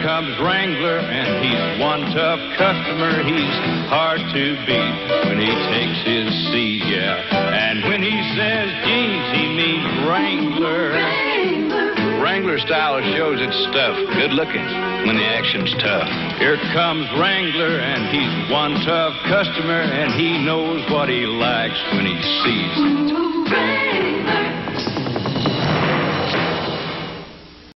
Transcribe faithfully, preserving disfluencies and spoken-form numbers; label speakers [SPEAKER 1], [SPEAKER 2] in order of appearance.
[SPEAKER 1] comes Wrangler, and he's one tough customer. He's hard to beat when he takes his seat, yeah. And when he says jeans, he means Wrangler. Wrangler. Wrangler style shows its stuff. Good looking when the action's tough. Here comes Wrangler, and he's one tough customer, and he knows what he likes when he sees it. Wrangler.